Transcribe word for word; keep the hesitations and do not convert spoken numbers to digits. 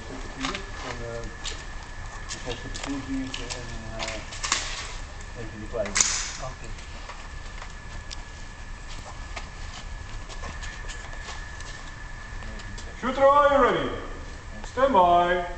kwartier. Dan uh, volgens de parcours en uh, even die kleine. Okay. Shooter, are you ready? Stand by.